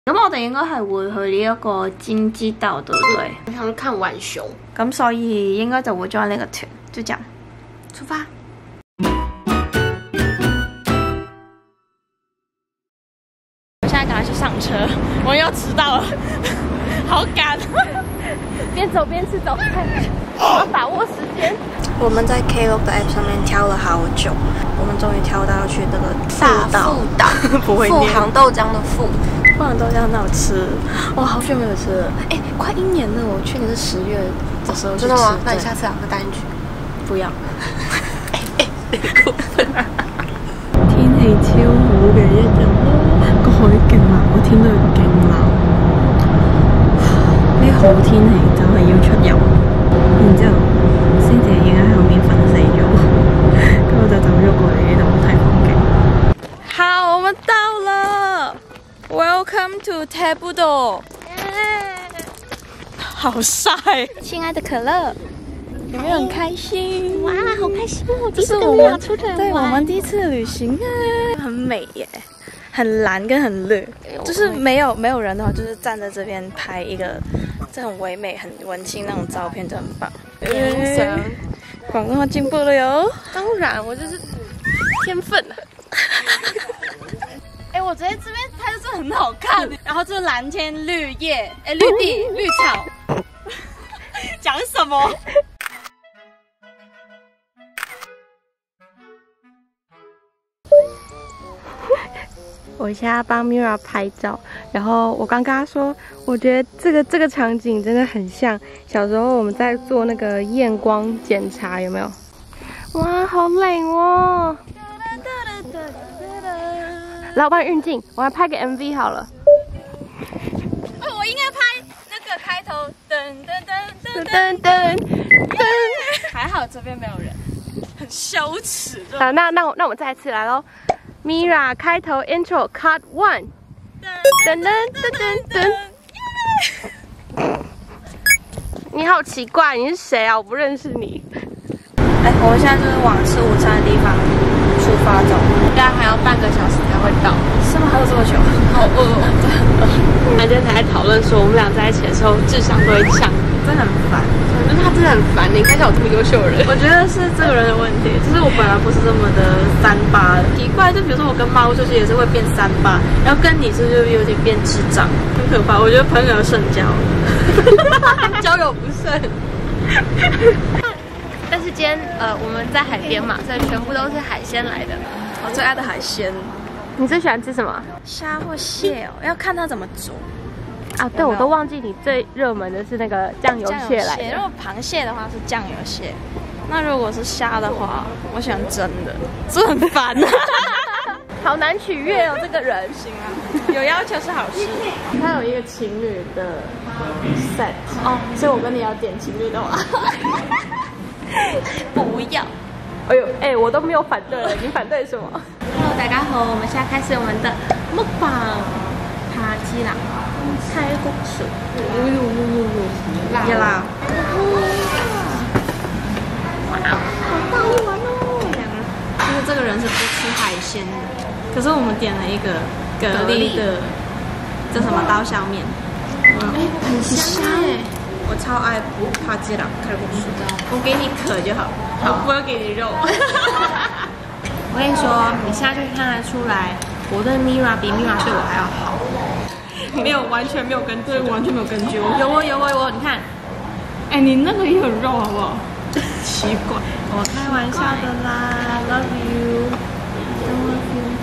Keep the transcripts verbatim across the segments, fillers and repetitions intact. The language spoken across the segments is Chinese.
咁我哋應該係會去呢一個金雞島，對唔對？ 我想看浣熊， 咁所以應該就會 join 呢個團，就這樣，出發。我現在趕快去上車，我又遲到了，好趕。邊走邊吃早餐，我要把握時間。 我們在 Klook 的 app 上面挑了好久，我們終於挑到要去那個大富島，不會念。富航豆漿的富。富航豆漿很好吃，哇，好久沒有吃了，哎，快一年了，我去年是十月的時候去吃。真的嗎？那你下次兩個帶你去。不要。哎哎，過分啊！天氣超好嘅一日咯，個海勁藍，個天都勁藍。呢好天氣就係要出遊，然之後先至已經喺後面瞓死咗，咁我就走咗過嚟呢度睇風景。 好，我們到了。Welcome to Tebudo。好曬！親愛的可樂，有沒有很開心？哇，好開心哦！這是我們出去，對，我們第一次旅行啊，很美耶，很藍跟很綠，就是沒有沒有人的話，就是站在這邊拍一個這種唯美、很文青那種照片，就很棒。嗯，廣東話進步了喲！ 當然，我就是天分啊。 哎、欸，我覺得這邊拍的真的很好看，然後這藍天綠葉，哎、欸，綠地綠草，講什麼？ 我現在幫 Mira 拍照，然後我剛跟她說，我覺得這個這個場景真的很像小時候我們在做那個驗光檢查，有沒有？哇，好冷哦！來，我幫你運鏡，我來拍個 M V 好了。 哦，我應該拍那個開頭，噔噔噔噔噔噔。 還好這邊沒有人，很羞恥。 好，那那我那我們再一次來嘍。Mira 開頭 intro cut one。噔噔噔噔噔。你好奇怪，你是誰啊？我不認識你。 哎，我們現在就是往吃午餐的地方出發走，大概還要半個小時才會到。是嗎？還有這麼久？好餓哦！ 我們今天才在討論說，我們倆在一起的時候智商都會像， 真的很煩。 我覺得他真的很煩。你看像我這麼優秀的人， 我覺得是這個人的問題。就是我本來不是這麼的三八的，奇怪。就比如說我跟貓就是也是會變三八，然後跟你是就有點變智障，很可怕。我覺得朋友慎交， 交友不慎。 但是今天呃我們在海邊嘛，所以全部都是海鮮來的。 我最愛的海鮮。 你最喜歡吃什麼？ 蝦或蟹哦，要看它怎麼煮。 啊，對，我都忘記你最熱門的是那個醬油蟹來的。 如果螃蟹的話是醬油蟹，那如果是蝦的話，我喜歡蒸的，這很煩啊。 好難取悅哦，這個人。 行啊，有要求是好事。 他有一個情侶的 set 哦，所以我跟你要點情侶的話。 不要。 哎呦，哎，我都沒有反對了，你反對什麼 ？Hello， 大家好，我們現在開始我們的目榜扒雞啦，菜公薯，呦呦呦呦呦，辣辣，哇，好大一碗哦！就是這個人是不吃海鮮的，可是我們點了一個蛤蜊的，這什麼刀削麵，嗯，很香哎。我超愛扒雞啦，開公薯，我給你殼就好，我不要給你肉。我跟你說，你現在就看得出來，我對 Mira 比 Mira 對我還要好，沒有完全沒有根據，完全沒有根據。有我有我有我，你看，哎，你那個也有肉好不好？奇怪，我開玩笑的啦 ，Love you，Don't love you。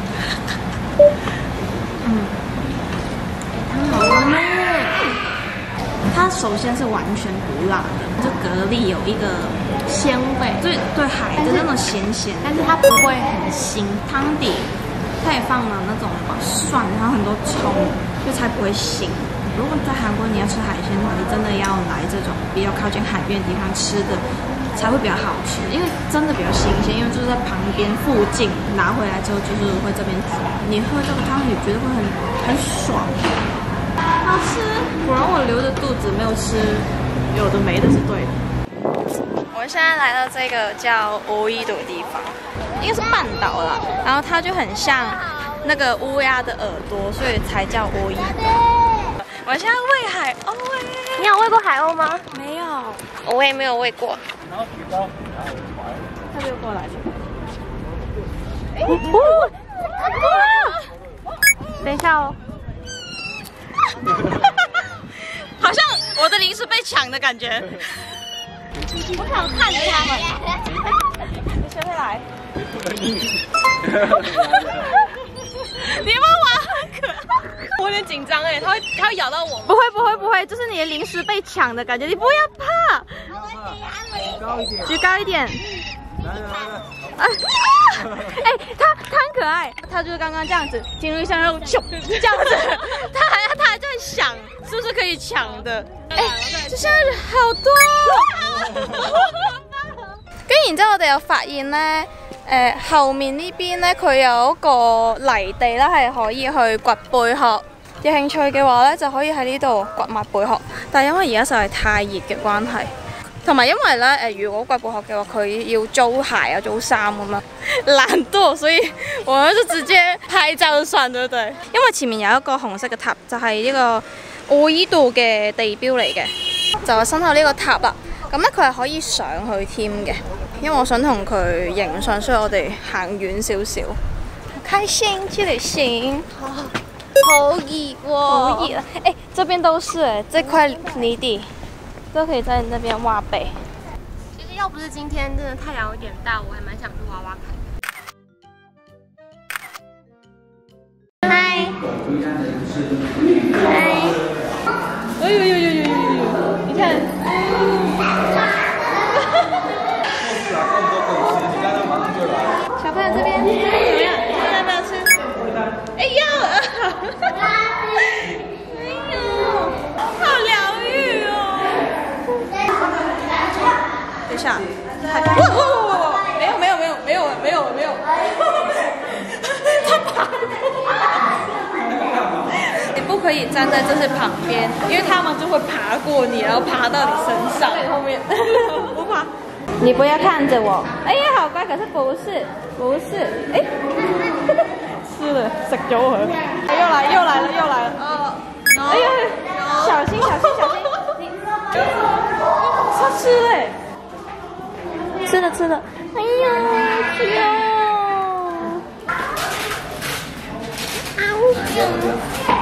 嗯，湯好喝呢。它首先是完全不辣的，就蛤蜊有一个鲜味，对对海的那种咸咸，但是它不会很腥。汤底它也放了那种蒜，然后很多葱，就才不会腥。如果在韩国你要吃海鲜的话，你真的要来这种比较靠近海边的地方吃的，才会比较好吃，因为真的比较新鲜，因为就是在旁边附近拿回来之后，就是会这边煮，你喝这个汤你觉得会很很爽。好吃，果然我留着肚子没有吃有的没的是对的。我们现在来到这个叫欧伊的地方，应该是半岛啦，然后它就很像那个乌鸦的耳朵，所以才叫欧伊。我现在喂海鸥哎！ 你有喂过海鸥吗？ 没有， 我也没有喂过。 它就过来了。 等一下哦。 好像我的零食被抢的感觉。 我想看他们。 你谁会来？你们玩很可爱，我有点紧张哎，它会它会咬到我吗？ 不会不会不会，就是你的零食被抢的感觉，你不要怕。举高一点。来来来。哎，哎，它它很可爱，它就是刚刚这样子进入一箱肉，咻，这样子， 它还它还在想是不是可以抢的。哎，這箱人好多。 跟然之後我哋又發現咧，誒、後面呢邊咧佢有一個泥地啦，係可以去掘貝殼。有興趣嘅話咧，就可以喺呢度掘埋貝殼。 但係因為而家實在太熱嘅關係，同埋因為咧誒，如果掘貝殼嘅話，佢要租鞋啊、租衫咁樣，懶惰，所以我們就直接拍照就算，對唔對？因為前面有一個紅色嘅塔，就係呢個奧伊度嘅地標嚟嘅，就係身後呢個塔啦。咁咧佢係可以上去添嘅，因為我想同佢影相，所以我哋行遠少少。 開心去旅行，好好熱喎， 好熱啊！哎，這邊都是哎，這塊泥地都可以在那邊挖貝。 其實要不是今天真的太陽有點大，我還蠻想去挖挖看。嗨，嗨， 哎呦呦呦呦呦呦！你看。小朋友这边怎么样？要不要吃？哎呦！哎呦，好疗愈哦！等一下，哇哇哇哇！没有没有没有没有没有没有，他爬过。你不可以站在这些旁边，因为他们就会爬过你，然后爬到你身上。后面不怕。你不要看着我。哎呀，好乖，可是不是，不是，哎，吃了，食咗佢。又來，又來了，又來了。哦，哎呀，小心，小心，小心！你，他吃了，吃了，吃了。哎呀，好香哦！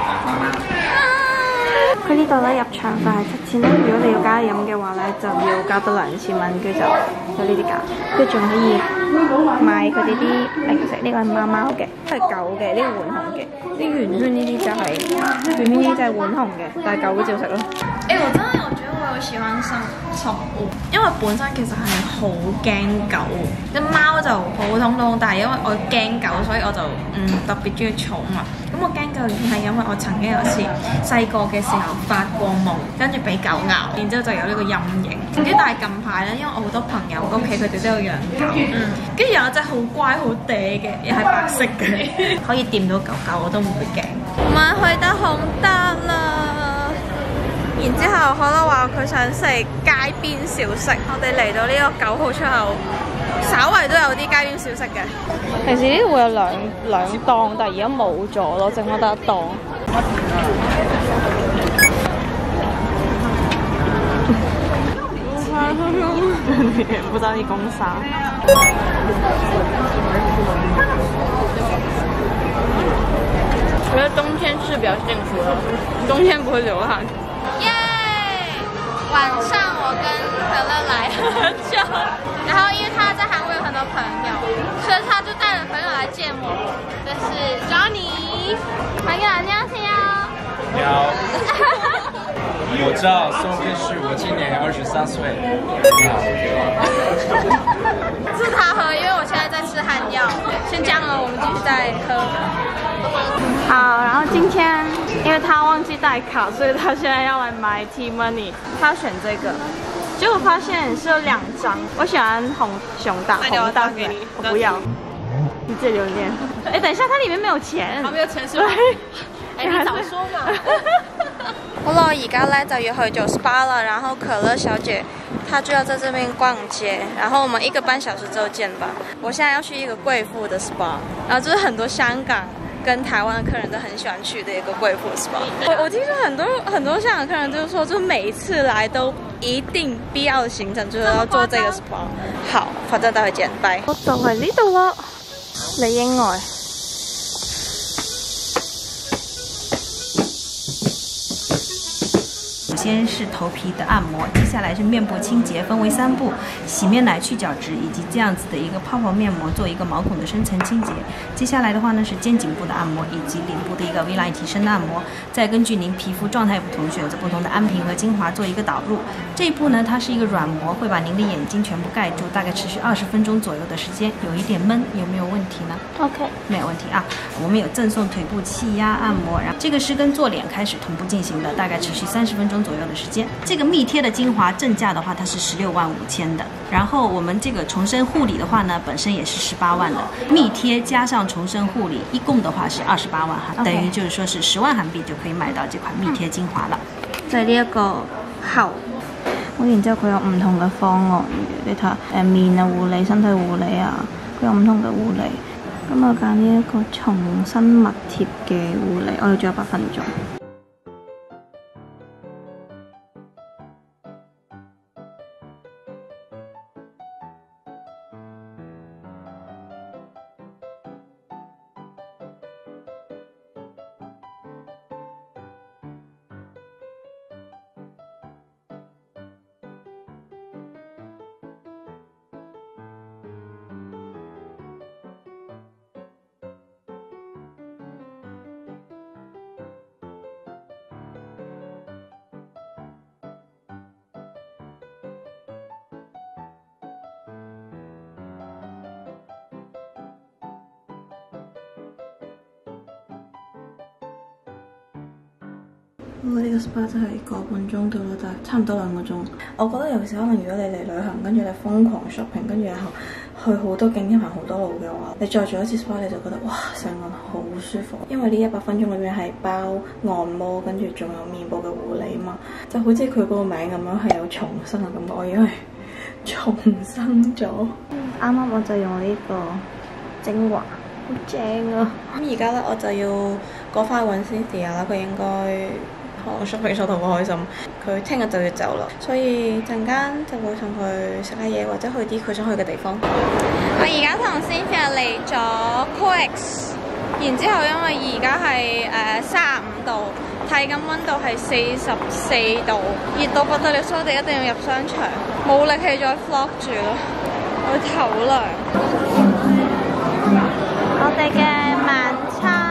佢呢度咧入場費係七千啦，如果你要加飲嘅話咧，就要加多兩千蚊，跟住就有呢啲價，跟住仲可以買佢哋啲零食，呢、這個係貓貓嘅，係狗嘅，呢、這個浣熊嘅，啲圓圈呢啲就係、是、圓圈呢啲就係浣熊嘅，但係狗嘅照食咯。誒、欸，我真係我覺得我有喜歡上寵物，因為本身其實係好驚狗，啲貓就普普通通，但係因為我驚狗，所以我就嗯特別中意寵物。咁我驚狗原因係因為我曾經有一次細個嘅時候發過夢，跟住俾狗咬，然之後就有呢個陰影。跟住但係近排咧，因為我好多朋友屋企佢哋都有養狗，跟住、嗯、有一隻好乖好嗲嘅，又係白色嘅，可以掂到狗狗我都唔會驚。我們去到洪德啦，然之後可樂話佢想食街邊小食，我哋嚟到呢個九號出口。稍為都有啲街邊小食嘅，平時呢度會有兩兩檔，但係而家冇咗咯，剩翻得一檔。不知道你攻啥？我覺得冬天是比較幸福的，冬天不會流汗。耶！晚上我跟可樂來喝酒，然後因為他在韓國有很多朋友，所以他就帶着朋友來見我。這是 Johnny， 朋友안녕하세요。 你好。我叫宋飛旭，我今年二十三歲。你好。 是他喝，因為我現在在吃漢藥。先這樣了，我們繼續再喝。好，然後今天因為他忘記帶卡，所以他現在要來買 T-Money。他選這個，結果發現是有兩張。我喜歡紅熊大，紅大給你，我不要。你自己留念。哎，等一下，它裡面沒有錢。它沒有錢是吧？哎，你早說嘛。好啦，而家咧就要去做 S P A 啦，然後可樂小姐她就要在這邊逛街，然後我們一個半小時之後見吧。我現在要去一個貴婦的 S P A，然後就是很多香港跟台湾的客人都很喜欢去的一个贵妇 S P A。我我听说很多很多香港客人就是说，就每一次來都一定必要的行程就是要做這個 S P A。好，反正待會見，拜。我就係呢度啦，理應外。 首先是头皮的按摩，接下来是面部清洁，分为三步：洗面奶、去角质，以及这样子的一个泡泡面膜做一个毛孔的深层清洁。接下来的话呢是肩颈部的按摩，以及脸部的一个 V line 提升的按摩。再根据您皮肤状态不同，选择不同的安瓶和精华做一个导入。这一步呢，它是一个软膜，会把您的眼睛全部盖住，大概持续二十分钟左右的时间，有一点闷，有没有问题呢 ？OK， 没有问题啊。我们有赠送腿部气压按摩，然后这个是跟做脸开始同步进行的，大概持续三十分钟左右的时间。这个蜜贴的精华正价的话，它是十六万五千的。然后我们这个重生护理的话呢，本身也是十八万的，蜜贴加上重生护理，一共的话是二十八万哈， okay. 等于就是说是十万韩币就可以買到這款蜜貼精華啦。 就係呢一個後，咁然之後佢有唔同嘅方案嘅，你睇下誒面啊護理、身體護理啊，佢有唔同嘅護理。咁我揀呢一個重新密貼嘅護理，我哋仲有八分鐘。我呢個 S P A 真係個半鐘到啦，但係差唔多兩個鐘。我覺得尤其是可能如果你嚟旅行，跟住你瘋狂 shopping， 跟住然後去好多景點行好多路嘅話，你再做一次 S P A 你就覺得哇，成個人好舒服。因為呢一百分鐘裏面係包按摩，跟住仲有面部嘅護理嘛，就好似佢嗰個名咁樣係有重生嘅感覺。我以為重生咗。啱啱我就用呢個精華，好正啊！咁而家咧我就要過翻去揾 Cynthia 啦，佢應該。我 shopping 得好開心，佢聽日就要走啦，所以陣間就會同佢食下嘢，或者去啲佢想去嘅地方。我而家同 Cynthia 嚟咗 COEX， 然之後因為而家係誒三十五度，體感溫度係四十四度，熱到不得了，所以我哋一定要入商場，冇力氣再 vlog 住咯，我唞涼。我哋嘅晚餐。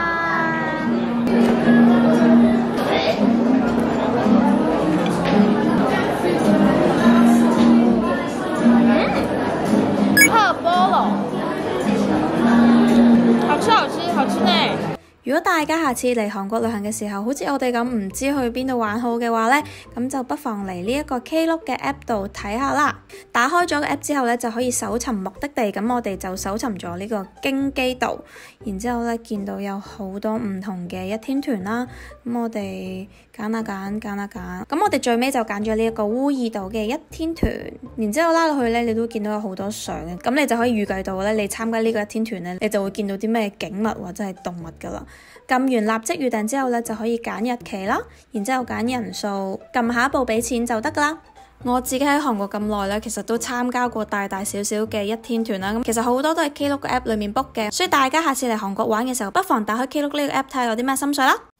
好吃好吃好吃呢！如果大家下次嚟韓國旅行嘅時候，好似我哋咁唔知去邊度玩好嘅話呢，咁就不妨嚟呢一個 Klook 嘅 app 度睇下啦。打開咗個 app 之後呢，就可以搜尋目的地，咁我哋就搜尋咗呢個京畿道，然之後呢見到有好多唔同嘅一天團啦，咁我哋揀下揀揀下揀，咁我哋最尾就揀咗呢一個烏爾島嘅一天團，然之後拉落去呢，你都見到有好多相嘅，咁你就可以預計到呢，你參加呢個一天團呢，你就會見到啲咩景物或者係動物噶啦。撳完立即預訂之後呢，就可以揀日期啦，然之後揀人數，撳下一步俾錢就得噶啦。我自己喺韓國咁耐呢，其實都參加過大大小小嘅一天團啦。咁其實好多都係 Klook 嘅 app 裏面 book 嘅，所以大家下次嚟韓國玩嘅時候，不妨打開 Klook 呢個 app 睇下有啲咩心水啦。